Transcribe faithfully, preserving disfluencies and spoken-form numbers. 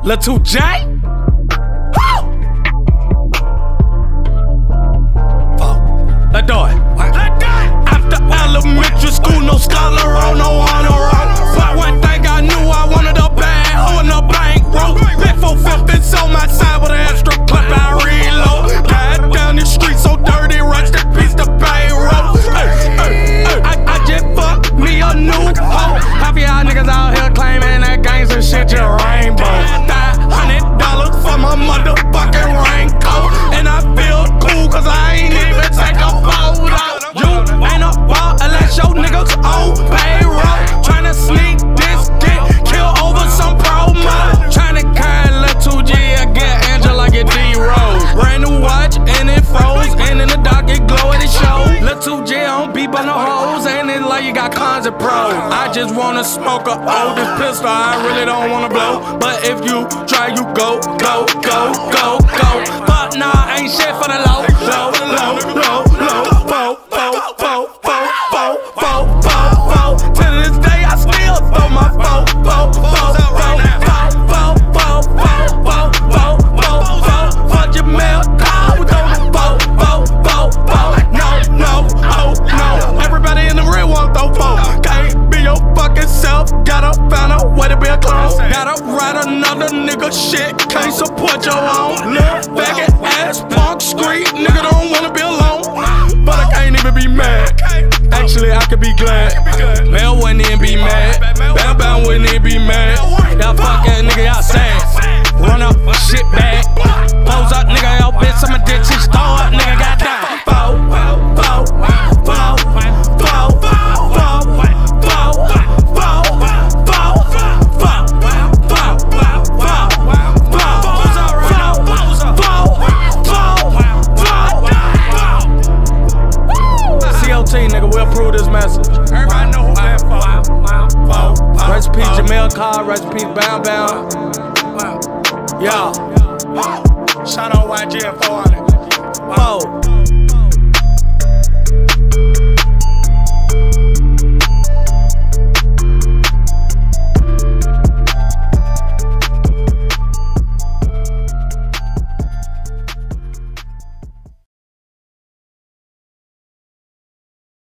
Lil two J. Let's do it. After elementary school, no scholar on, no honor roll. But one thing I knew, I wanted a bag on the bank road. Big four fifties on my side with an extra clip, I reload. Got down the street so dirty, rest in peace to payroll. Ay, ay, ay. I, I just fucked me a new hoe. Half of y'all niggas out here claiming that gangsta shit your rainbow. That hundred dollars for my motherfucking raincoat. And I feel cool cause I ain't even take a photo. You ain't a ball unless your niggas on payroll. Tryna sneak this, get killed over some promo. Tryna carry Lil two G again, Angel like a D-Rose. Brand new watch and it froze, and in the dark it glow at the show. Lil two G on beat by no hoes, and it's like you got cons and pros. I just wanna smoke a oldest pistol, I really don't wanna blow. But if you try, you go, go, go, go, go. But nah, ain't shit for the low, low, low, low, low, low. Gotta write another nigga shit, can't support your own. Look back at ass punk street, nigga don't wanna be alone. But I can't even be mad, actually I could be glad. Mel wouldn't even be mad, Bam Bam wouldn't even be mad. Y'all fuck ass nigga, y'all sad. Run up shit back, pose up nigga, yo bitch, I'ma ditch his throw up nigga, goddamn. Foe, foe, foe, foe, foe, foe. Nigga, we'll prove this message. Everybody know who I am for. Rest in peace, Jamel Carr. Rest in peace, Bam Bam. Yeah. Shout out Y G and four hundred.